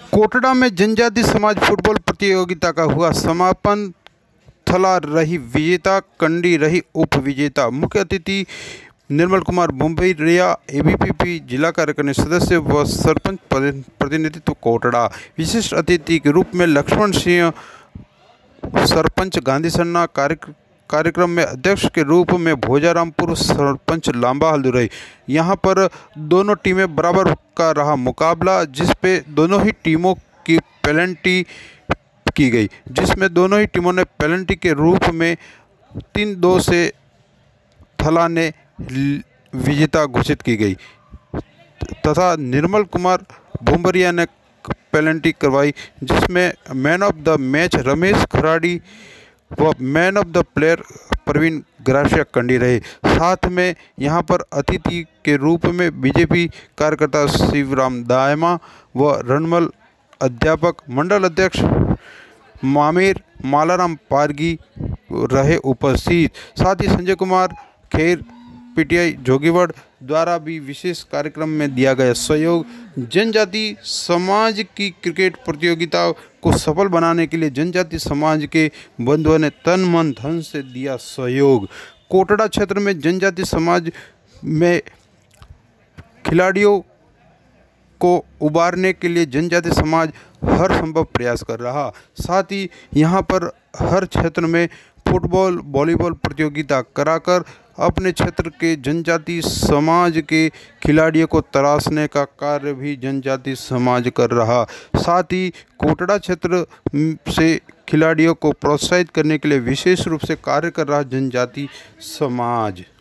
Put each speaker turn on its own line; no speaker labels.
कोटड़ा में जनजाति समाज फुटबॉल प्रतियोगिता का हुआ समापन। थला रही विजेता, कंडी रही उप विजेता। मुख्य अतिथि निर्मल कुमार बुम्बईरिया, एबीवीपी जिला कार्यकारिणी सदस्य व सरपंच प्रतिनिधित्व कोटड़ा। विशिष्ट अतिथि के रूप में लक्ष्मण सिंह, सरपंच गांधी सन्ना। कार्यक्रम में अध्यक्ष के रूप में भोजारामपुर सरपंच लांबा हल्दुरई। यहां पर दोनों टीमें बराबर का रहा मुकाबला, जिस पे दोनों ही टीमों की पेनल्टी की गई, जिसमें दोनों ही टीमों ने पेनल्टी के रूप में 3-2 से थला ने विजेता घोषित की गई तथा निर्मल कुमार बुम्बरिया ने पेनल्टी करवाई, जिसमें man of the match Ramesh Kharadi व man of the player Praveen Grasia कंडी रहे। साथ में यहां पर अतिथि के रूप में बीजेपी कार्यकर्ता शिवराम दायमा व रणमल अध्यापक मंडल अध्यक्ष मामेर मालाराम पारगी रहे उपस्थित। साथ ही संजय कुमार खेर पीटीआई जोगीवड़ द्वारा भी विशेष कार्यक्रम में दिया गया सहयोग। जनजाति समाज की क्रिकेट प्रतियोगिता को सफल बनाने के लिए जनजाति समाज के बंधुओं ने तन मन धन से दिया सहयोग। कोटड़ा क्षेत्र में जनजाति समाज में खिलाड़ियों को उबारने के लिए जनजाति समाज हर संभव प्रयास कर रहा। साथ ही यहाँ पर हर क्षेत्र में फुटबॉल, वॉलीबॉल प्रतियोगिता कराकर अपने क्षेत्र के जनजाति समाज के खिलाड़ियों को तराशने का कार्य भी जनजाति समाज कर रहा। साथ ही कोटड़ा क्षेत्र से खिलाड़ियों को प्रोत्साहित करने के लिए विशेष रूप से कार्य कर रहा जनजाति समाज।